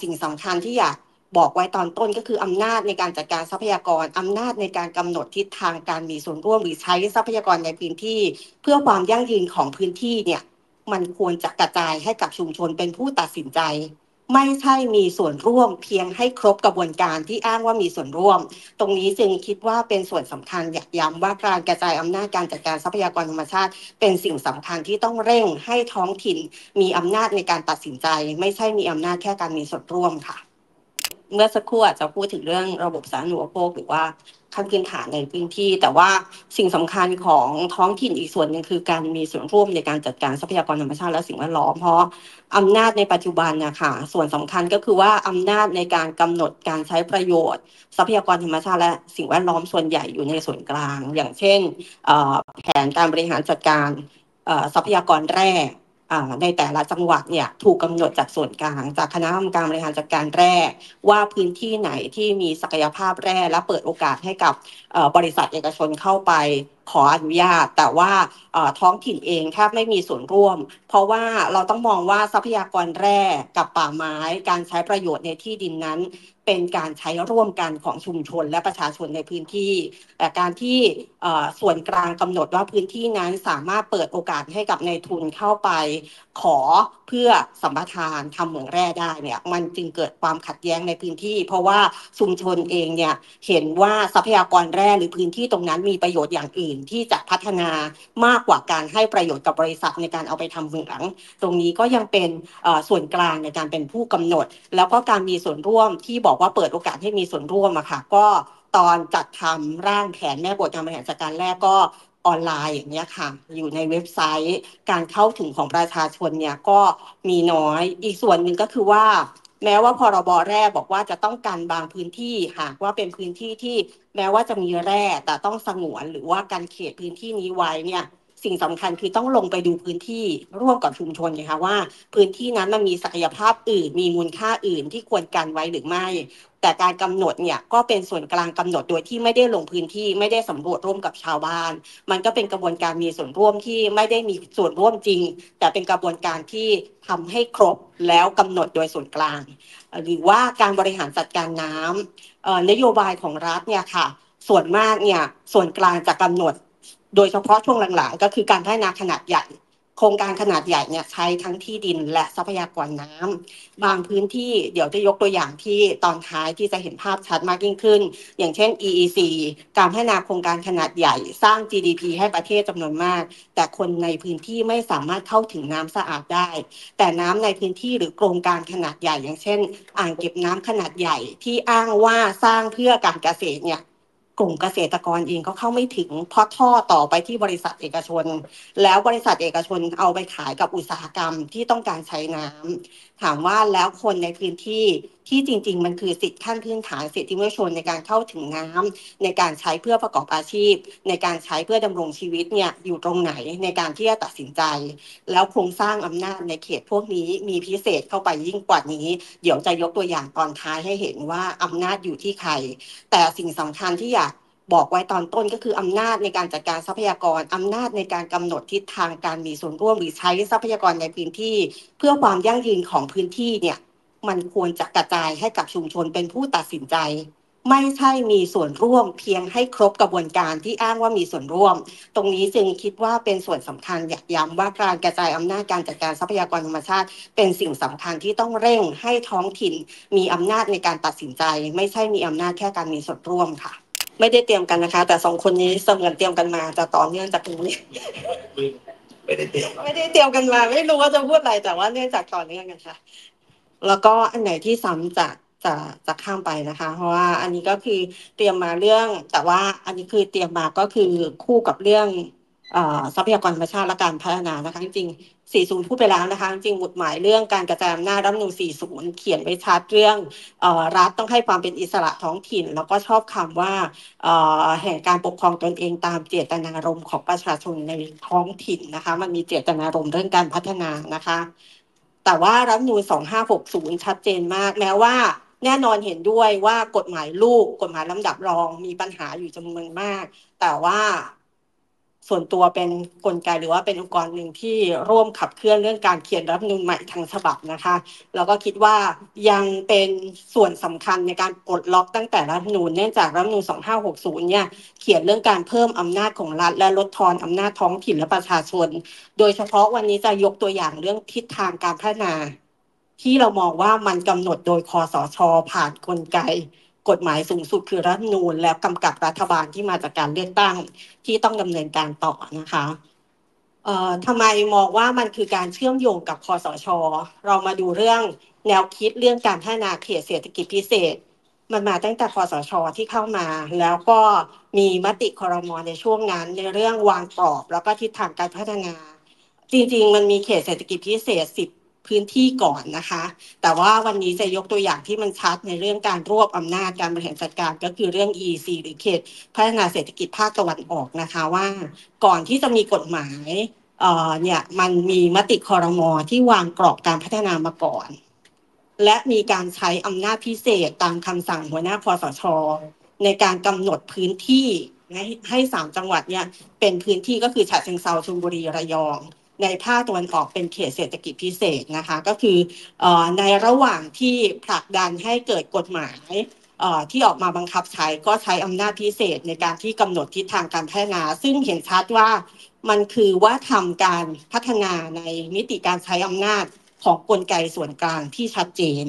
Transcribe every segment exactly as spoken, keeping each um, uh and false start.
สิ่งสำคัญที่อยากบอกไว้ตอนต้นก็คืออำนาจในการจัดการทรัพยากรอำนาจในการกำหนดทิศทางการมีส่วนร่วมหรือใช้ทรัพยากรในพื้นที่เพื่อความยั่งยืนของพื้นที่เนี่ยมันควรจะกระจายให้กับชุมชนเป็นผู้ตัดสินใจไม่ใช่มีส่วนร่วมเพียงให้ครบกระบวนการที่อ้างว่ามีส่วนร่วมตรงนี้จึงคิดว่าเป็นส่วนสำคัญอยากย้ำว่าการกระจายอำนาจการจัดการทรัพยากรธรรมชาติเป็นสิ่งสำคัญที่ต้องเร่งให้ท้องถิ่นมีอำนาจในการตัดสินใจไม่ใช่มีอำนาจแค่การมีส่วนร่วมค่ะเมื่อสักครู่อาจจะพูดถึงเรื่องระบบสาธารณูปโภคหรือว่าขั้นพื้นฐานในพื้นที่แต่ว่าสิ่งสำคัญของท้องถิ่นอีกส่วนหนึ่งคือการมีส่วนร่วมในการจัดการทรัพยากรธรรมชาติและสิ่งแวดล้อมเพราะอำนาจในปัจจุบันนะคะส่วนสำคัญก็คือว่าอำนาจในการกำหนดการใช้ประโยชน์ทรัพยากรธรรมชาติและสิ่งแวดล้อมส่วนใหญ่อยู่ในส่วนกลางอย่างเช่นแผนการบริหารจัดการทรัพยากรแร่ในแต่ละจังหวัดเนี่ยถูกกำหนดจากส่วนกลางจากคณะกรรมการบริหารจัดการแร่ว่าพื้นที่ไหนที่มีศักยภาพแร่และเปิดโอกาสให้กับบริษัทเอกชนเข้าไปขออนุญาตแต่ว่าท้องถิ่นเองแทบไม่มีส่วนร่วมเพราะว่าเราต้องมองว่าทรัพยากรแร่กับป่าไม้การใช้ประโยชน์ในที่ดินนั้นเป็นการใช้ร่วมกันของชุมชนและประชาชนในพื้นที่แต่การที่ส่วนกลางกำหนดว่าพื้นที่นั้นสามารถเปิดโอกาสให้กับนายทุนเข้าไปขอเพื่อสัมปทานทำเหมืองแร่ได้เนี่ยมันจึงเกิดความขัดแย้งในพื้นที่เพราะว่าชุมชนเองเนี่ยเห็นว่าทรัพยากรแร่หรือพื้นที่ตรงนั้นมีประโยชน์อย่างอื่นที่จะพัฒนามากกว่าการให้ประโยชน์กับบริษัทในการเอาไปทำเหมืองตรงนี้ก็ยังเป็นส่วนกลางในการเป็นผู้กำหนดแล้วก็การมีส่วนร่วมที่บอกว่าเปิดโอกาสให้มีส่วนร่วมอะค่ะก็ตอนจัดทำร่างแผนแม่บทการบริหารจัดการแรกก็ออนไลน์อย่างเงี้ยค่ะอยู่ในเว็บไซต์การเข้าถึงของประชาชนเนี่ยก็มีน้อยอีกส่วนหนึ่งก็คือว่าแม้ว่าพรบแร่บอกว่าจะต้องการบางพื้นที่หากว่าเป็นพื้นที่ที่แม้ว่าจะมีแร่แต่ต้องสงวนหรือว่าการเขตพื้นที่นี้ไว้เนี่ยสิ่งสำคัญคือต้องลงไปดูพื้นที่ร่วมกับชุมชนนะคะว่าพื้นที่นั้นมันมีศักยภาพอื่นมีมูลค่าอื่นที่ควรกันไว้หรือไม่แต่การกำหนดเนี่ยก็เป็นส่วนกลางกำหนดโดยที่ไม่ได้ลงพื้นที่ไม่ได้สำรวจร่วมกับชาวบ้านมันก็เป็นกระบวนการมีส่วนร่วมที่ไม่ได้มีส่วนร่วมจริงแต่เป็นกระบวนการที่ทำให้ครบแล้วกำหนดโดยส่วนกลางหรือว่าการบริหารจัดการน้ำนโยบายของรัฐเนี่ยค่ะส่วนมากเนี่ยส่วนกลางจะกำหนดโดยเฉพาะช่วงหลังๆก็คือการพัฒนาขนาดใหญ่โครงการขนาดใหญ่เนี่ยใช้ทั้งที่ดินและทรัพยากรน้ำบางพื้นที่เดี๋ยวจะยกตัวอย่างที่ตอนท้ายที่จะเห็นภาพชัดมากยิ่งขึ้นอย่างเช่น อี อี ซี การพัฒนาโครงการขนาดใหญ่สร้าง จี ดี พี ให้ประเทศจำนวนมากแต่คนในพื้นที่ไม่สามารถเข้าถึงน้ำสะอาดได้แต่น้ำในพื้นที่หรือโครงการขนาดใหญ่อย่างเช่นอ่างเก็บน้ำขนาดใหญ่ที่อ้างว่าสร้างเพื่อการเกษตรเนี่ยกลุ่มเกษตรกรเองก็เข้าไม่ถึงเพราะท่อต่อไปที่บริษัทเอกชนแล้วบริษัทเอกชนเอาไปขายกับอุตสาหกรรมที่ต้องการใช้น้ำถามว่าแล้วคนในพื้นที่ที่จริงๆมันคือสิทธิขั้นพื้นฐานสิทธิมนุษยชนในการเข้าถึงน้ำในการใช้เพื่อประกอบอาชีพในการใช้เพื่อดำรงชีวิตเนี่ยอยู่ตรงไหนในการที่จะตัดสินใจแล้วโครงสร้างอำนาจในเขตพวกนี้มีพิเศษเข้าไปยิ่งกว่านี้เดี๋ยวจะยกตัวอย่างตอนท้ายให้เห็นว่าอำนาจอยู่ที่ใครแต่สิ่งสำคัญที่อยากบอกไว้ตอนต้นก็คืออำนาจในการจัดการทรัพยากรอำนาจในการกำหนดทิศทางการมีส่วนร่วมหรือใช้ทรัพยากรในพื้นที่เพื่อความยั่งยืนของพื้นที่เนี่ยมันควรจะกระจายให้กับชุมชนเป็นผู้ตัดสินใจไม่ใช่มีส่วนร่วมเพียงให้ครบกระบวนการที่อ้างว่ามีส่วนร่วมตรงนี้จึงคิดว่าเป็นส่วนสำคัญอยากย้ำว่าการกระจายอำนาจการจัดการทรัพยากรธรรมชาติเป็นสิ่งสำคัญที่ต้องเร่งให้ท้องถิ่นมีอำนาจในการตัดสินใจไม่ใช่มีอำนาจแค่การมีส่วนร่วมค่ะไม่ได้เตรียมกันนะคะแต่สองคนนี้เสมือนเตรียมกันมาจะต่อเนื่องจากตรงนี้ไม่ได้เตรียมไม่ได้เตรียมกันมาไม่รู้ว่าจะพูดอะไรแต่ว่าเนื่องจากต่อเนื่องกันค่ะแล้วก็อันไหนที่ซ้ำจะจะจะข้ามไปนะคะเพราะว่าอันนี้ก็คือเตรียมมาเรื่องแต่ว่าอันนี้คือเตรียมมาก็คือคู่กับเรื่องทรัพยากรธรรมชาติและการพัฒนานะคะจริงๆสี่สิบพูดไปแล้วนะคะจริงหมุดหมายเรื่องการกระจายอำนาจรัฐธรรมนูญสี่สิบเขียนไว้ชัดเรื่องรัฐต้องให้ความเป็นอิสระท้องถิ่นแล้วก็ชอบคำว่าแห่งการปกครองตนเองตามเจตนารมณ์ของประชาชนในท้องถิ่นนะคะมันมีเจตนารมณ์เรื่องการพัฒนานะคะแต่ว่ารัฐธรรมนูญสองพันห้าร้อยหกสิบชัดเจนมากแม้ว่าแน่นอนเห็นด้วยว่ากฎหมายลูกกฎหมายลำดับรองมีปัญหาอยู่จำนวนมากแต่ว่าส่วนตัวเป็นกลไกหรือว่าเป็นองค์กรหนึ่งที่ร่วมขับเคลื่อนเรื่องการเขียนรัฐธรรมนูญใหม่ทั้งฉบับนะคะแล้วก็คิดว่ายังเป็นส่วนสำคัญในการปลดล็อกตั้งแต่รัฐธรรมนูญเนื่องจากรัฐธรรมนูญสองพันห้าร้อยหกสิบเนี่ยเขียนเรื่องการเพิ่มอำนาจของรัฐและลดทอนอำนาจท้องถิ่นและประชาชนโดยเฉพาะวันนี้จะยกตัวอย่างเรื่องทิศทางการพัฒนาที่เรามองว่ามันกำหนดโดยคสช.ผ่านกลไกกฎหมายสูงสุดคือรัฐธรรมนูญและกำกับรัฐบาลที่มาจากการเลือกตั้งที่ต้องดำเนินการต่อนะคะเอ่อทำไมมองว่ามันคือการเชื่อมโยงกับคสช.เรามาดูเรื่องแนวคิดเรื่องการพัฒนาเขตเศรษฐกิจพิเศษมันมาตั้งแต่คสช.ที่เข้ามาแล้วก็มีมติครม.ในช่วงนั้นในเรื่องวางกรอบแล้วก็ทิศทางการพัฒนาจริงๆมันมีเขตเศรษฐกิจพิเศษสิบพื้นที่ก่อนนะคะแต่ว่าวันนี้จะยกตัวอย่างที่มันชัดในเรื่องการรวบอำนาจการบริหารจัดการก็คือเรื่อง อี ซี หรือเขตพัฒนาเศรษฐกิจภาคตะวันออกนะคะว่าก่อนที่จะมีกฎหมายเอ่อเนี่ยมันมีมติครม.ที่วางกรอบการพัฒนามาก่อนและมีการใช้อำนาจพิเศษตามคำสั่งหัวหน้าคสช.ในการกำหนดพื้นที่ให้สามจังหวัดเนี่ยเป็นพื้นที่ก็คือฉะเชิงเทราชลบุรีระยองในภาคตะวันออกเป็นเขตเศรษฐกิจพิเศษนะคะก็คือในระหว่างที่ผลักดันให้เกิดกฎหมายที่ออกมาบังคับใช้ก็ใช้อำนาจพิเศษในการที่กำหนดทิศทางการพัฒนาซึ่งเห็นชัดว่ามันคือว่าทำการพัฒนาในมิติการใช้อำนาจของกลไกส่วนกลางที่ชัดเจน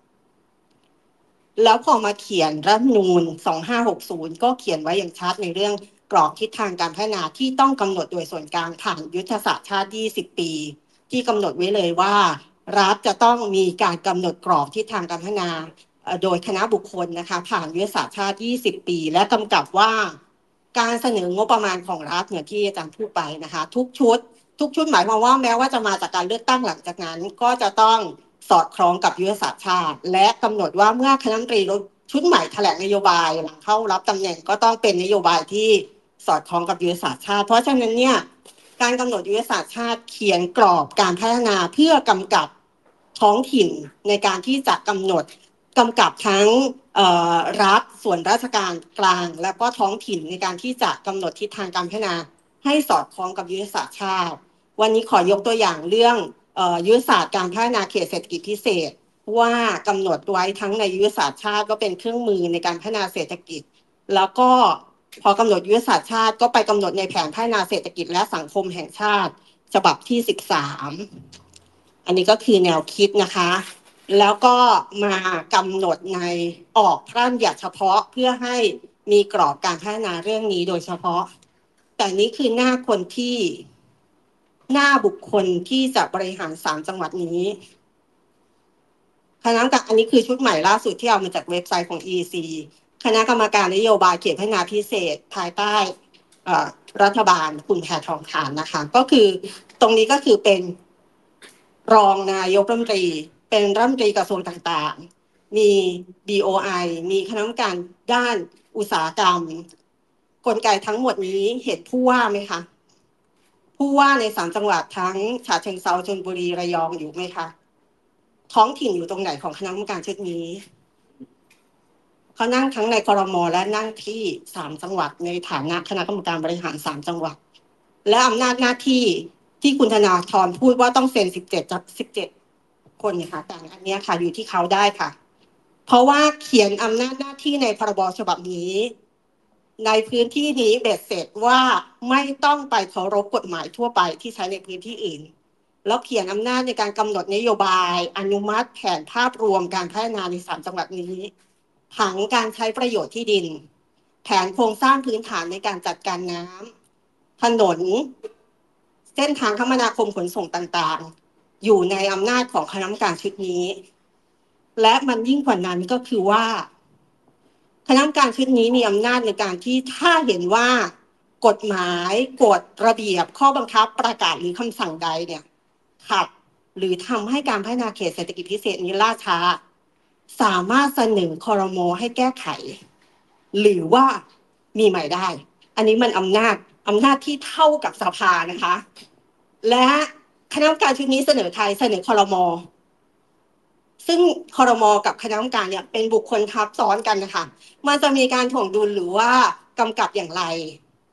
แล้วพอมาเขียนรัฐธรรมนูญสองพันห้าร้อยหกสิบก็เขียนไว้อย่างชัดในเรื่องกรอบทิศทางการพัฒนาที่ต้องกำหนดโดยส่วนกลางผ่านยุทธศาสตร์ชาติยี่สิบปีที่กำหนดไว้เลยว่ารัฐจะต้องมีการกำหนดกรอบทิศทางการพัฒนาโดยคณะบุคคลนะคะผ่านยุทธศาสตร์ชาติยี่สิบปีและกำกับว่าการเสนองบประมาณของรัฐเนี่ยที่อาจารย์พูดไปนะคะทุกชุดทุกชุดหมายความว่าแม้ว่าจะมาจากการเลือกตั้งหลังจากนั้นก็จะต้องสอดคล้องกับยุทธศาสตร์ชาติและกำหนดว่าเมื่อคณะรัฐมนตรีชุดใหม่แถลงนโยบายหลังเข้ารับตำแหน่งก็ต้องเป็นนโยบายที่สอดคล้องกับยุทธศาสตร์ชาติเพราะฉะนั้นเนี่ยการกำหนดยุทธศาสตร์ชาติเขียนกรอบการพัฒนาเพื่อกำกับท้องถิ่นในการที่จะกำหนดกำกับทั้งรัฐส่วนราชการกลางและก็ท้องถิ่นในการที่จะกำหนดทิศทางการพัฒนาให้สอดคล้องกับยุทธศาสตร์ชาติวันนี้ขอยกตัวอย่างเรื่องยุทธศาสตร์การพัฒนาเขตเศรษฐกิจพิเศษว่ากำหนดไว้ทั้งในยุทธศาสตร์ชาติก็เป็นเครื่องมือในการพัฒนาเศรษฐกิจแล้วก็พอกำหนดยุทธศาสตร์ชาติก็ไปกำหนดในแผนพัฒนาเศรษฐกิจและสังคมแห่งชาติฉบับที่สิบสามอันนี้ก็คือแนวคิดนะคะแล้วก็มากำหนดในออกพระราชบัญญัติเฉพาะเพื่อให้มีกรอบการพัฒนาเรื่องนี้โดยเฉพาะแต่นี้คือหน้าคนที่หน้าบุคคลที่จะบริหารสามจังหวัดนี้คณะกรรมการอันนี้คือชุดใหม่ล่าสุดที่เอามาจากเว็บไซต์ของ อี ซี คณะกรรมการนโยบายเขตพัฒนาพิเศษภายใต้รัฐบาลคุณแพทองทานนะคะก็คือตรงนี้ก็คือเป็นรองนายกรัฐมนตรีเป็นรัฐมนตรีกระทรวงต่างๆมี ดี โอ ไอ มีคณะกรรมการด้านอุตสาหกรรมกลไกทั้งหมดนี้เห็นผู้ว่าไหมคะผู้ว่าในสามจังหวัดทั้งฉะเชิงเทราชลบุรีระยองอยู่ไหมคะท้องถิ่นอยู่ตรงไหนของคณะกรรมการชุดนี้เขานั่งทั้งในครม.และนั่งที่สามจังหวัดในฐานะคณะกรรมการบริหารสามจังหวัดและอำนาจหน้าที่ที่คุณธนาธรพูดว่าต้องเซ็นสิบเจ็ดจากสิบเจ็ดคนเนี่ยค่ะแต่อันนี้ค่ะอยู่ที่เขาได้ค่ะเพราะว่าเขียนอำนาจหน้าที่ในพรบฉบับนี้ในพื้นที่นี้เบ็ดเสร็จว่าไม่ต้องไปเคารพกฎหมายทั่วไปที่ใช้ในพื้นที่อื่นแล้วเขียนอำนาจในการกำหนดนโยบายอนุมัติแผนภาพรวมการพัฒนาในสามจังหวัดนี้ผังการใช้ประโยชน์ที่ดินแผนโครงสร้างพื้นฐานในการจัดการน้ำถนนเส้นทางคมนาคมขนส่งต่างๆอยู่ในอำนาจของคณะกรรมการชุดนี้และมันยิ่งกว่านั้นก็คือว่าคณะกรรมการชุดนี้มีอำนาจในการที่ถ้าเห็นว่ากฎหมายกฎระเบียบข้อบังคับประกาศหรือคำสั่งใดเนี่ยขัดหรือทำให้การพัฒนาเขตเศรษฐกิจพิเศษนี้ล่าช้าสามารถเสนอครม.ให้แก้ไขหรือว่ามีใหม่ได้อันนี้มันอำนาจอำนาจที่เท่ากับสภานะคะและคณะกรรมการชุดนี้เสนอไทยเสนอครม.ซึ่งครม.กับคณะกรรมการเนี่ยเป็นบุคคลทับซ้อนกันนะคะมันจะมีการถ่วงดุลหรือว่ากำกับอย่างไร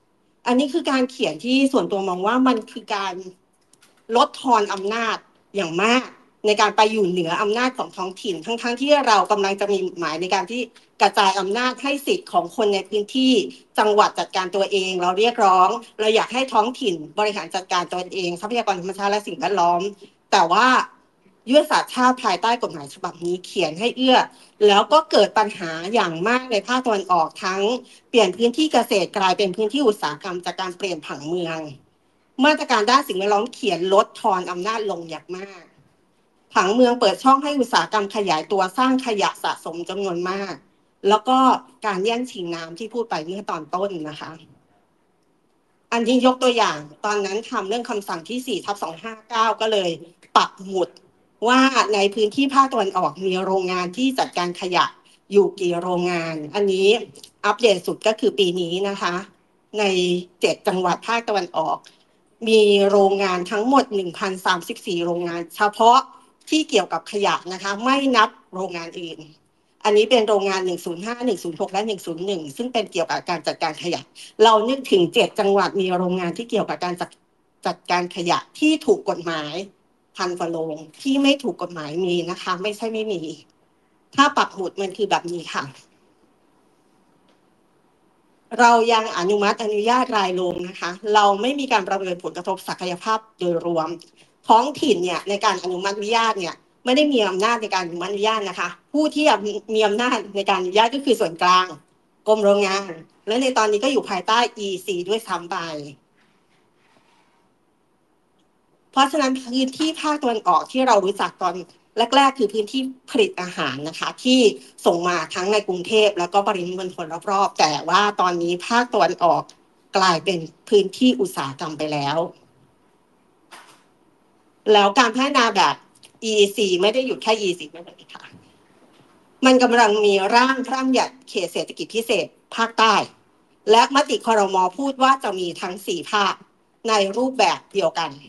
อันนี้คือการเขียนที่ส่วนตัวมองว่ามันคือการลดทอนอำนาจอย่างมากในการไปอยู่เหนืออำนาจของท้องถิ่นทั้งๆทที่เรากำลังจะมีหมายในการที่กระจายอำนาจให้สิทธิ์ของคนในพื้นที่จังหวัดจัดการตัวเองเราเรียกร้องเราอยากให้ท้องถิ่นบริหารจัดการตัวเองทรัพยากรธรรมชาติและสิ่งแวดล้อมแต่ว่ายุทธศาสตร์ชาติภายใต้กฎหมายฉบับนี้เขียนให้เอื้อแล้วก็เกิดปัญหาอย่างมากในภาคตะวันออกทั้งเปลี่ยนพื้นที่เกษตรกลายเป็นพื้นที่อุตสาหกรรมจากการเปลี่ยนผังเมืองมาตรการด้านสิ่งแวดล้อมเขียนลดทอนอำนาจลงอย่างมากผังเมืองเปิดช่องให้อุตสาหกรรมขยายตัวสร้างขยะสะสมจำนวนมากแล้วก็การแย่งชิงน้ำที่พูดไปเมื่อตอนต้นนะคะอันนี้ยกตัวอย่างตอนนั้นทำเรื่องคำสั่งที่สี่ทับสองห้าเก้าก็เลยปักหมุดว่าในพื้นที่ภาคตะวันออกมีโรงงานที่จัดการขยะอยู่กี่โรงงานอันนี้อัปเดตสุดก็คือปีนี้นะคะในเจ็ดจังหวัดภาคตะวันออกมีโรงงานทั้งหมด หนึ่งพันสามสิบสี่ โรงงานเฉพาะที่เกี่ยวกับขยะนะคะไม่นับโรงงานอื่นอันนี้เป็นโรงงานหนึ่งศูนย์ห้า หนึ่งศูนย์หกและหนึ่งศูนย์หนึ่งซึ่งเป็นเกี่ยวกับการจัดการขยะเรานึกถึงเจ็ดจังหวัดมีโรงงานที่เกี่ยวกับการจัดจัดการขยะที่ถูกกฎหมายพันกว่าโรงที่ไม่ถูกกฎหมายมีนะคะไม่ใช่ไม่มีถ้าปักหมุดมันคือแบบนี้ค่ะเรายังอนุมัติอนุญาตรายโรงนะคะเราไม่มีการประเมินผลกระทบศักยภาพโดยรวมท้องถิ่นเนี่ยในการอนุมัติอนุญาตเนี่ยไม่ได้มีอำนาจในการอนุมัติอนุญาตนะคะผู้ที่มีอำนาจในการอนุญาตก็คือส่วนกลางกรมโรงงานและในตอนนี้ก็อยู่ภายใต้ อี ซี ด้วยซ้ำไปเพราะฉะนั้นพื้นที่ภาคตะวันออกที่เรารู้จักตอนแรกๆคือพื้นที่ผลิตอาหารนะคะที่ส่งมาทั้งในกรุงเทพแล้วก็ปริมณฑลรอบๆแต่ว่าตอนนี้ภาคตะวันออกกลายเป็นพื้นที่อุตสาหกรรมไปแล้วแล้วการพัฒนาแบบ อี ซี ไม่ได้หยุดแค่ อี ซี ไม่ได้ค่ะมันกำลังมีร่างพระราชบัญญัติเขตเศรษฐกิจพิเศษภาคใต้และมติครม.พูดว่าจะมีทั้งสี่ภาคในรูปแบบเดียวกัน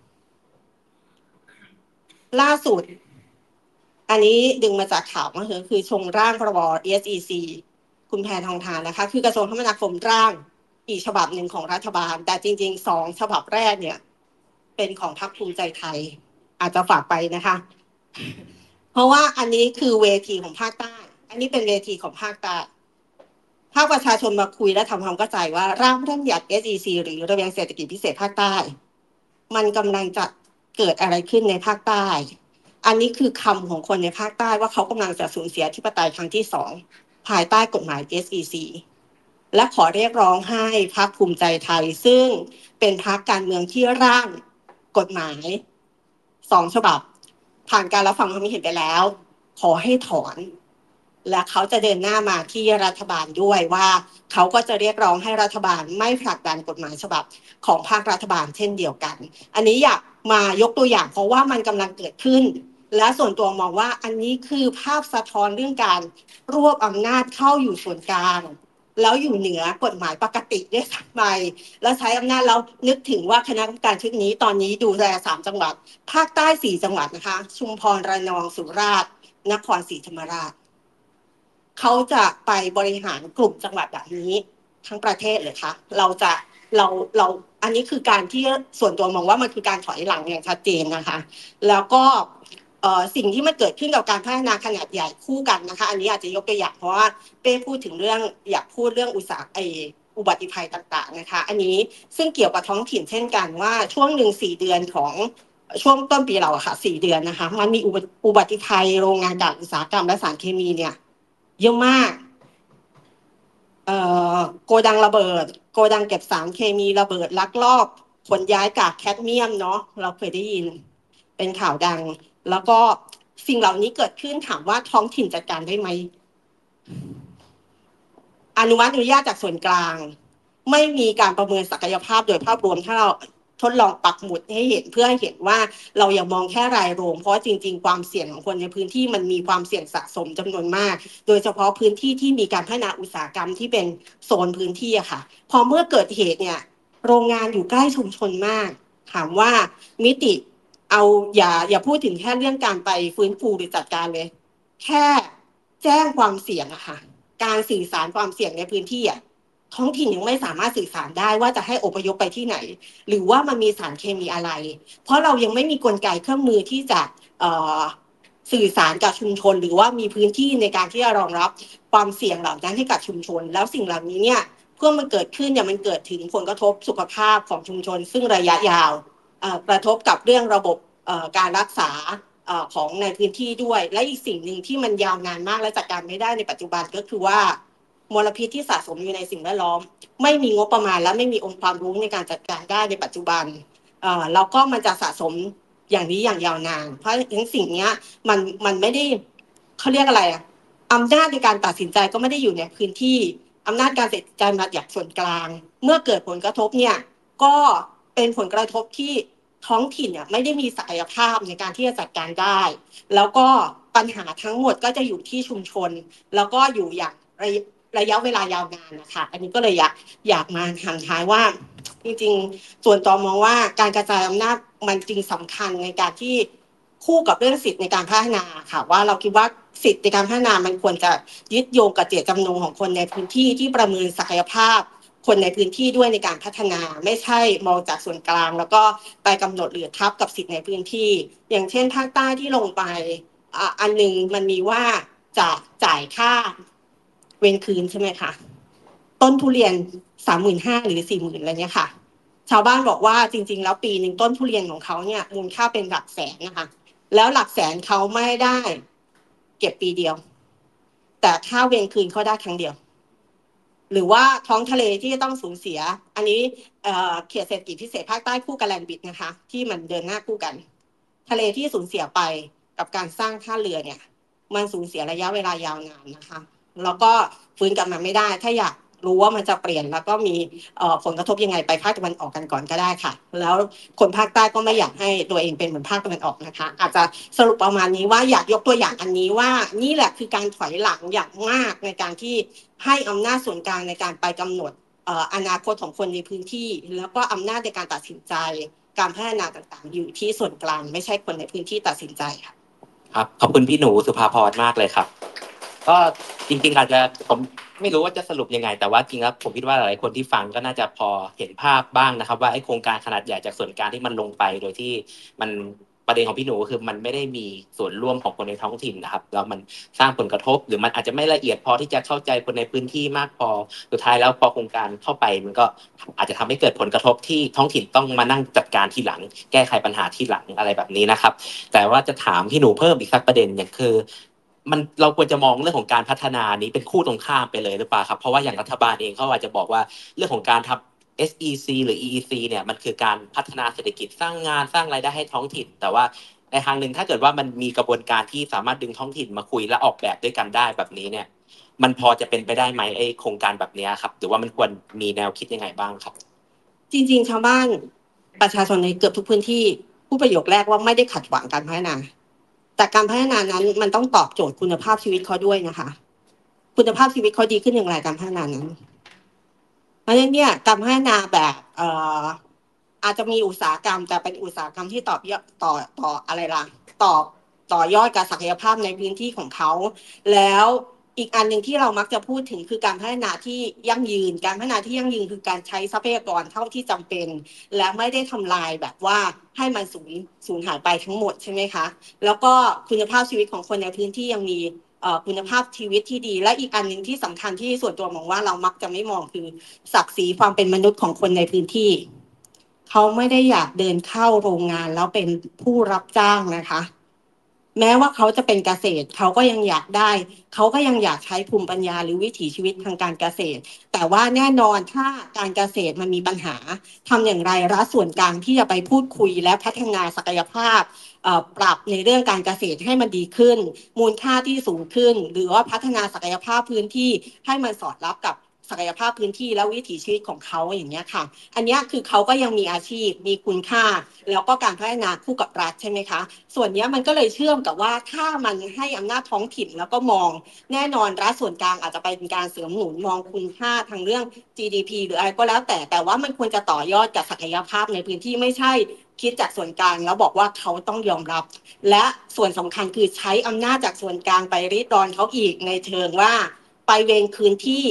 ล่าสุดอันนี้ดึงมาจากข่าวก็คือคือชงร่างพรบ เอส อี ซี คุณแพทองทานนะคะคือกระทรวงคมนาคมร่างอีกฉบับหนึ่งของรัฐบาลแต่จริงๆสองฉบับแรกเนี่ยเป็นของพรรคภูมิใจไทยอาจจะฝากไปนะคะเพราะว่าอันนี้คือเวทีของภาคใต้อันนี้เป็นเวทีของภาคใต้ภาคประชาชนมาคุยและทำความเข้าใจว่าร่างพระราชบัญญัติ เอส อี ซี หรือระเบียงเศรษฐกิจพิเศษภาคใต้มันกำลังจะเกิดอะไรขึ้นในภาคใต้อันนี้คือคำของคนในภาคใต้ว่าเขากำลังจะสูญเสียอธิปไตยครั้งที่สองภายใต้กฎหมาย เอส อี ซี และขอเรียกร้องให้พรรคภูมิใจไทยซึ่งเป็นพรรคการเมืองที่ร่างกฎหมายสองฉบับผ่านการรับฟังความคิดเห็นไปแล้วขอให้ถอนและเขาจะเดินหน้ามาที่รัฐบาลด้วยว่าเขาก็จะเรียกร้องให้รัฐบาลไม่ผลักดันกฎหมายฉบับของภาครัฐบาลเช่นเดียวกันอันนี้อยากมายกตัวอย่างเพราะว่ามันกำลังเกิดขึ้นและส่วนตัวมองว่าอันนี้คือภาพสะท้อนเรื่องการรวบอำนาจเข้าอยู่ส่วนกลางแล้วอยู่เหนือกฎหมายปกติด้วยซ้ำไปแล้วใช้อำนาจแล้วนึกถึงว่าคณะกรรมการชุดนี้ตอนนี้ดูแลสามจังหวัดภาคใต้สี่จังหวัดนะคะชุมพรระนองสุราษฎร์นครศรีธรรมราชเขาจะไปบริหารกลุ่มจังหวัดแบบนี้ทั้งประเทศเลยค่ะเราจะเราเราอันนี้คือการที่ส่วนตัวมองว่ามันคือการถอยหลังอย่างชัดเจนนะคะแล้วก็สิ่งที่มันเกิดขึ้นกับการพัฒนาขนาดใหญ่คู่กันนะคะอันนี้อาจจะยกตัวอย่างเพราะว่าเป้พูดถึงเรื่องอยากพูดเรื่องอุตสาหไออุบัติภัยต่างๆนะคะอันนี้ซึ่งเกี่ยวกับท้องถิ่นเช่นกันว่าช่วงหนึ่งสี่เดือนของช่วงต้นปีเราอะค่ะสี่เดือนนะคะมันมีอุบัติภัยโรงงานการอุตสาหกรรมและสารเคมีเนี่ยเยอะมากโกดังระเบิดโกดังเก็บสารเคมีระเบิดลักลอบขนย้ายกากแคดเมียมเนาะเราเคยได้ยินเป็นข่าวดังแล้วก็สิ่งเหล่านี้เกิดขึ้นถามว่าท้องถิ่นจัดการได้ไหมอนุมัติอนุญาตจากส่วนกลางไม่มีการประเมินศักยภาพโดยภาพรวมถ้าเราทดลองปักหมุดให้เห็นเพื่อให้เห็นว่าเราอย่ามองแค่รายโรงเพราะจริงๆความเสี่ยงของคนในพื้นที่มันมีความเสี่ยงสะสมจำนวนมากโดยเฉพาะพื้นที่ที่มีการพัฒนาอุตสาหกรรมที่เป็นโซนพื้นที่อะค่ะพอเมื่อเกิดเหตุเนี่ยโรงงานอยู่ใกล้ชุมชนมากถามว่ามิติเอาอย่าอย่าพูดถึงแค่เรื่องการไปฟื้นฟูหรือจัดการเลยแค่แจ้งความเสี่ยงอะค่ะการสื่อสารความเสี่ยงในพื้นที่อะท้องถิ่นยังไม่สามารถสื่อสารได้ว่าจะให้อพยพไปที่ไหนหรือว่ามันมีสารเคมีอะไรเพราะเรายังไม่มีกลไกเครื่องมือที่จะสื่อสารกับชุมชนหรือว่ามีพื้นที่ในการที่จะรองรับความเสี่ยงเหล่านั้นให้กับชุมชนแล้วสิ่งเหล่านี้เนี่ยเพื่อมันเกิดขึ้นเนี่ยมันเกิดถึงผลกระทบสุขภาพของชุมชนซึ่งระยะยาวกระทบกับเรื่องระบบการรักษาของในพื้นที่ด้วยและอีกสิ่งหนึ่งที่มันยาวนานมากและจัดการไม่ได้ในปัจจุบันก็คือว่ามลพิษที่สะสมอยู่ในสิ่งแวดล้อมไม่มีงบประมาณและไม่มีองค์ความรู้ในการจัดการได้ในปัจจุบันแล้วก็มันจะสะสมอย่างนี้อย่างยาวนานเพราะฉะนั้นสิ่งนี้มันมันไม่ได้เขาเรียกอะไรอะอำนาจในการตัดสินใจก็ไม่ได้อยู่ในพื้นที่อำนาจการจัดการมาจากส่วนกลางเมื่อเกิดผลกระทบเนี่ยก็เป็นผลกระทบที่ท้องถิ่นเนี่ยไม่ได้มีศักยภาพในการที่จะจัดการได้แล้วก็ปัญหาทั้งหมดก็จะอยู่ที่ชุมชนแล้วก็อยู่อย่างระระยะเวลายาวนานนะคะอันนี้ก็เลยอยากอยากมาหันท้ายว่าจริงๆส่วนตัวมองว่าการกระจายอำนาจมันจริงสำคัญในการที่คู่กับเรื่องสิทธิในการพัฒนาค่ะว่าเราคิดว่าสิทธิในการพัฒนามันควรจะยึดโยงกับเจตจำนงของคนในพื้นที่ที่ประเมินศักยภาพคนในพื้นที่ด้วยในการพัฒนาไม่ใช่มองจากส่วนกลางแล้วก็ไปกำหนดหรือทับกับสิทธิในพื้นที่อย่างเช่นภาคใต้ที่ลงไปอันนึงมันมีว่าจะจ่ายค่าเวรคืนใช่ไหมคะต้นทุเรียน สามหมื่นห้าพัน หรือ สี่หมื่น อะไรเนี้ยค่ะชาวบ้านบอกว่าจริงๆแล้วปีนึงต้นทุเรียนของเขาเนี่ยมูลค่าเป็นหลักแสนนะคะแล้วหลักแสนเขาไม่ได้เก็บปีเดียวแต่ค่าเวรคืนเขาได้ครั้งเดียวหรือว่าท้องทะเลที่จะต้องสูญเสียอันนี้เขตเศรษฐกิจพิเศษภาคใต้คู่กับแลนด์บิดนะคะที่มันเดินหน้าคู่กันทะเลที่สูญเสียไปกับการสร้างท่าเรือเนี่ยมันสูญเสียระยะเวลายาวนานนะคะแล้วก็ฟื้นกลับมาไม่ได้ถ้าอยากรู้ว่ามันจะเปลี่ยนแล้วก็มีผลกระทบยังไงไปภาคตะวันออกกันก่อนก็ได้ค่ะแล้วคนภาคใต้ก็ไม่อยากให้ตัวเองเป็นเหมือนภาคตะวันออกนะคะอาจจะสรุปประมาณนี้ว่าอยากยกตัวอย่างอันนี้ว่านี่แหละคือการถอยหลังอย่างมากในการที่ให้อำนาจส่วนกลางในการไปกำหนดอนาคตของคนในพื้นที่แล้วก็อำนาจในการตัดสินใจการพัฒนาต่างๆอยู่ที่ส่วนกลางไม่ใช่คนในพื้นที่ตัดสินใจค่ะครับขอบคุณพี่หนูสุภาพรมากเลยครับก็จริงๆอาจจะผมไม่รู้ว่าจะสรุปยังไงแต่ว่าจริงแล้วผมคิดว่าหลายคนที่ฟังก็น่าจะพอเห็นภาพบ้างนะครับว่าไอ้โครงการขนาดใหญ่จากส่วนกลางที่มันลงไปโดยที่มันประเด็นของพี่หนูคือมันไม่ได้มีส่วนร่วมของคนในท้องถิ่นนะครับแล้วมันสร้างผลกระทบหรือมันอาจจะไม่ละเอียดพอที่จะเข้าใจคนในพื้นที่มากพอสุดท้ายแล้วพอโครงการเข้าไปมันก็อาจจะทำให้เกิดผลกระทบที่ท้องถิ่นต้องมานั่งจัดการทีหลังแก้ไขปัญหาทีหลังอะไรแบบนี้นะครับแต่ว่าจะถามพี่หนูเพิ่มอีกสักประเด็นอย่างคือมันเราควรจะมองเรื่องของการพัฒนานี้เป็นคู่ตรงข้ามไปเลยหรือเปล่าครับเพราะว่าอย่างรัฐบาลเองเขาอาจจะบอกว่าเรื่องของการทำ เอส อี ซี หรือ อี อี ซี เนี่ยมันคือการพัฒนาเศรษฐกิจสร้างงานสร้างรายได้ให้ท้องถิ่นแต่ว่าในทางหนึ่งถ้าเกิดว่ามันมีกระบวนการที่สามารถดึงท้องถิ่นมาคุยและออกแบบด้วยกันได้แบบนี้เนี่ยมันพอจะเป็นไปได้ไหมไอ้โครงการแบบนี้ครับหรือว่ามันควรมีแนวคิดยังไงบ้างครับจริงๆชาวบ้านประชาชนในเกือบทุกพื้นที่ผู้ประโยคแรกว่าไม่ได้ขัดขวางการพัฒนาแต่การพัฒนานั้นมันต้องตอบโจทย์คุณภาพชีวิตเขาด้วยนะคะคุณภาพชีวิตเขาดีขึ้นอย่างไรการพัฒนานั้นเพราะฉะนั้นเนี่ยการพัฒนาแบบเอ่ออาจจะมีอุตสาหกรรมแต่เป็นอุตสาหกรรมที่ตอบต่อต่ออะไรล่ะตอบต่อยอดกับศักยภาพในพื้นที่ของเขาแล้วอีกอันหนึ่งที่เรามักจะพูดถึงคือการพัฒนาที่ยั่งยืนการพัฒนาที่ยั่งยืนคือการใช้ทรัพยากรเท่าที่จำเป็นและไม่ได้ทำลายแบบว่าให้มันสูญสูญหายไปทั้งหมดใช่ไหมคะแล้วก็คุณภาพชีวิตของคนในพื้นที่ยังมีคุณภาพชีวิตที่ดีและอีกอันหนึ่งที่สำคัญที่ส่วนตัวมองว่าเรามักจะไม่มองคือศักดิ์ศรีความเป็นมนุษย์ของคนในพื้นที่เขาไม่ได้อยากเดินเข้าโรงงานแล้วเป็นผู้รับจ้างนะคะแม้ว่าเขาจะเป็นเกษตรเขาก็ยังอยากได้เขาก็ยังอยากใช้ภูมิปัญญาหรือวิถีชีวิตทางการเกษตรแต่ว่าแน่นอนถ้าการเกษตรมันมีปัญหาทำอย่างไรรัฐส่วนกลางที่จะไปพูดคุยและพัฒนาศักยภาพปรับในเรื่องการเกษตรให้มันดีขึ้นมูลค่าที่สูงขึ้นหรือว่าพัฒนาศักยภาพพื้นที่ให้มันสอดรับกับศักยภาพพื้นที่และวิถีชีวิตของเขาอย่างเงี้ยค่ะอันนี้คือเขาก็ยังมีอาชีพมีคุณค่าแล้วก็การพัฒนาคู่กับรัฐใช่ไหมคะส่วนนี้มันก็เลยเชื่อมกับว่าถ้ามันให้อำนาจท้องถิ่นแล้วก็มองแน่นอนรัฐส่วนกลางอาจจะเป็นการเสริมหนุนมองคุณค่าทางเรื่อง จี ดี พี หรืออะไรก็แล้วแต่แต่ว่ามันควรจะต่อยอดกับศักยภาพในพื้นที่ไม่ใช่คิดจากส่วนกลางแล้วบอกว่าเขาต้องยอมรับและส่วนสำคัญคือใช้อำนาจจากส่วนกลางไปริดรอนเขาอีกในเชิงว่าไปเวรคืนที่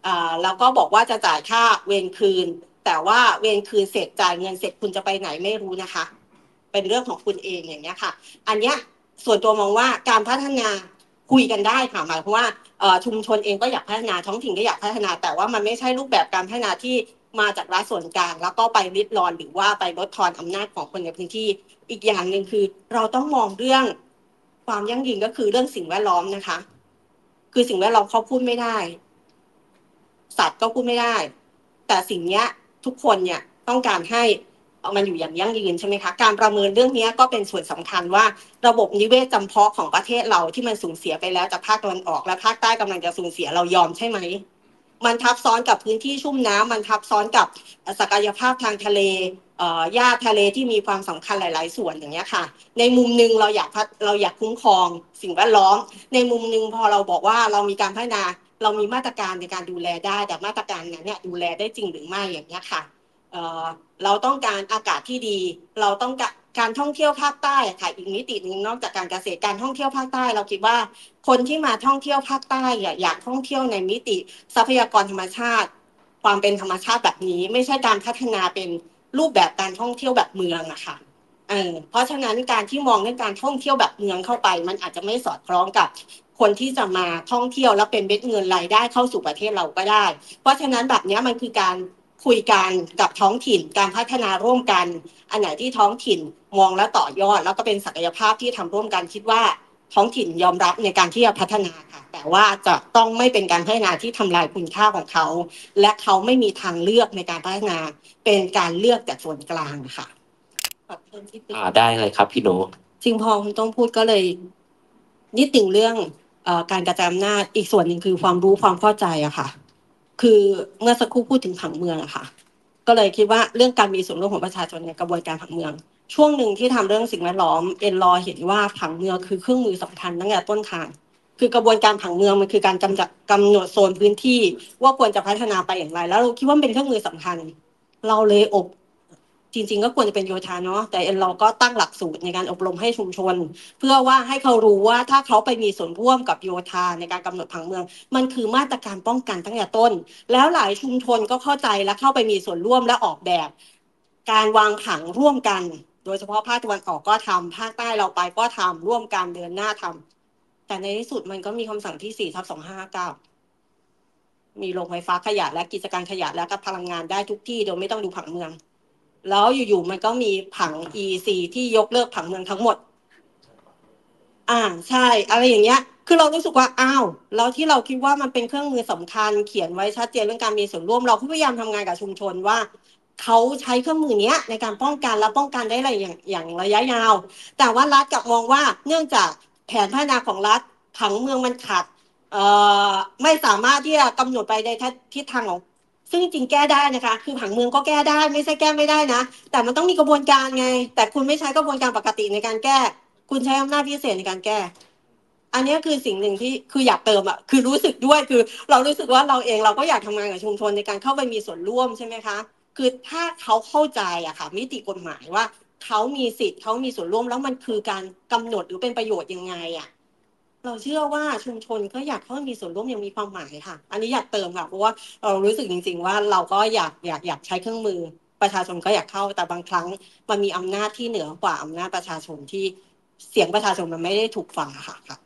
อ่าแล้วก็บอกว่าจะจ่ายค่าเวรคืนแต่ว่าเวรคืนเสร็จจ่ายเงินเสร็จคุณจะไปไหนไม่รู้นะคะเป็นเรื่องของคุณเองอย่างเงี้ยค่ะอันเนี้ยส่วนตัวมองว่าการพัฒนาคุยกันได้ค่ะหมายความว่าชุมชนเองก็อยากพัฒนาท้องถิ่นก็อยากพัฒนาแต่ว่ามันไม่ใช่รูปแบบการพัฒนาที่มาจากรัฐส่วนกลางแล้วก็ไปริดรอนหรือว่าไปลดทอนอำนาจของคนในพื้นที่อีกอย่างหนึ่งคือเราต้องมองเรื่องความยั่งยืนก็คือเรื่องสิ่งแวดล้อมนะคะคือสิ่งแวดล้อมเขาพูดไม่ได้สัตว์ก็พูดไม่ได้แต่สิ่งนี้ทุกคนเนี่ยต้องการให้มันอยู่อย่างยั่งยืนใช่ไหมคะการประเมินเรื่องนี้ก็เป็นส่วนสำคัญว่าระบบนิเวศจำเพาะของประเทศเราที่มันสูญเสียไปแล้วจากภาคตะวันออกและภาคใต้กำลังจะสูญเสียเรายอมใช่ไหมมันทับซ้อนกับพื้นที่ชุ่มน้ำมันทับซ้อนกับศักยภาพทางทะเลหญ้าทะเลที่มีความสำคัญหลายๆส่วนอย่างเงี้ยค่ะในมุมนึงเราอยากเราอยากคุ้มครองสิ่งแวดล้อมในมุมนึงพอเราบอกว่าเรามีการพัฒนาเรามีมาตรการในการดูแลได้แต่มาตรการนั้นเนี่ยดูแลได้จริงหรือไม่อย่างเงี้ยค่ะเอ่อเราต้องการอากาศที่ดีเราต้องการการท่องเที่ยวภาคใต้ค่ะอีกมิติหนึ่งนอกจากการเกษตรการท่องเที่ยวภาคใต้เราคิดว่าคนที่มาท่องเที่ยวภาคใต้อยากท่องเที่ยวในมิติทรัพยากรธรรมชาติความเป็นธรรมชาติแบบนี้ไม่ใช่การพัฒนาเป็นรูปแบบการท่องเที่ยวแบบเมืองอะค่ะเออเพราะฉะนั้นการที่มองเรื่องการท่องเที่ยวแบบเมืองเข้าไปมันอาจจะไม่สอดคล้องกับคนที่จะมาท่องเที่ยวแล้วเป็นเม็ดเงินรายได้เข้าสู่ประเทศเราก็ได้เพราะฉะนั้นแบบนี้มันคือการคุยกันกับท้องถิ่นการพัฒนาร่วมกันอันไหนที่ท้องถิ่นมองแล้วต่อยอดแล้วก็เป็นศักยภาพที่ทำร่วมกันคิดว่าท้องถิ่นยอมรับในการที่จะพัฒนาค่ะแต่ว่าจะต้องไม่เป็นการพัฒนาที่ทำลายคุณค่าของเขาและเขาไม่มีทางเลือกในการพัฒนาเป็นการเลือกจากส่วนกลางค่ะอ่าได้เลยครับพี่หนูจริงพอคุณต้องพูดก็เลยนิดหนึ่งเรื่องการกระจายอำนาจอีกส่วนหนึ่งคือความรู้ความเข้าใจอะค่ะคือเมื่อสักครู่พูดถึงผังเมืองอะค่ะก็เลยคิดว่าเรื่องการมีส่วนร่วมของประชาชนในกระบวนการผังเมืองช่วงหนึ่งที่ทำเรื่องสิ่งแวดล้อมเอ็นรอเห็นว่าผังเมืองคือเครื่องมือสำคัญตั้งแต่ต้นทางคือกระบวนการผังเมืองมันคือการกำจัดกำหนดโซนพื้นที่ว่าควรจะพัฒนาไปอย่างไรแล้วเราคิดว่าเป็นเครื่องมือสำคัญเราเลยอบจริงๆก็ควรจะเป็นโยธาเนาะแต่เราก็ตั้งหลักสูตรในการอบรมให้ชุมชนเพื่อว่าให้เขารู้ว่าถ้าเขาไปมีส่วนร่วมกับโยธาในการกำหนดผังเมืองมันคือมาตรการป้องกันตั้งแต่ต้นแล้วหลายชุมชนก็เข้าใจและเข้าไปมีส่วนร่วมและออกแบบการวางผังร่วมกันโดยเฉพาะภาคตะวันออกก็ทำภาคใต้เราไปก็ทำร่วมกันเดินหน้าทำแต่ในที่สุดมันก็มีคำสั่งที่สี่ทับสองห้าเก้ามีโรงไฟฟ้าขยะและกิจการขยะและก็พลังงานได้ทุกที่โดยไม่ต้องดูผังเมืองแล้วอยู่ๆมันก็มีผัง อี ซี ที่ยกเลิกผังเมืองทั้งหมดอ่าใช่อะไรอย่างเงี้ยคือเรารู้สึกว่าอ้าวแล้วที่เราคิดว่ามันเป็นเครื่องมือสำคัญเขียนไว้ชัดเจนเรื่องการมีส่วนร่วมเราพยายามทำงานกับชุมชนว่าเขาใช้เครื่องมือนี้ในการป้องกันและป้องกันได้อะไรอย่างอย่างระยะยาวแต่ว่ารัฐกลับมองว่าเนื่องจากแผนพัฒนาของรัฐผังเมืองมันขัดเอ่อไม่สามารถที่จะกำหนดไปในทิศทางของซึ่งจริงแก้ได้นะคะคือผังเมืองก็แก้ได้ไม่ใช่แก้ไม่ได้นะแต่มันต้องมีกระบวนการไงแต่คุณไม่ใช้กระบวนการปกติในการแก้คุณใช้อำนาจพิเศษในการแก้อันนี้คือสิ่งหนึ่งที่คืออยากเติมอ่ะคือรู้สึกด้วยคือเรารู้สึกว่าเราเองเราก็อยากทำงานกับชุมชนในการเข้าไปมีส่วนร่วมใช่ไหมคะคือถ้าเขาเข้าใจอะค่ะมิติกฎหมายว่าเขามีสิทธิ์เขามีส่วนร่วมแล้วมันคือการกำหนดหรือเป็นประโยชน์ยังไงอะเราเชื่อว่าชุมชนก็อยากเข้ามีส่วนร่วมยังมีความหมายค่ะอันนี้อยากเติมค่ะเพราะว่าเรารู้สึกจริงๆว่าเราก็อยากอยากอยากใช้เครื่องมือประชาชนก็อยากเข้าแต่บางครั้งมันมีอำนาจที่เหนือกว่าอำนาจประชาชนที่เสียงประชาชนมันไม่ได้ถูกฟังค่ะ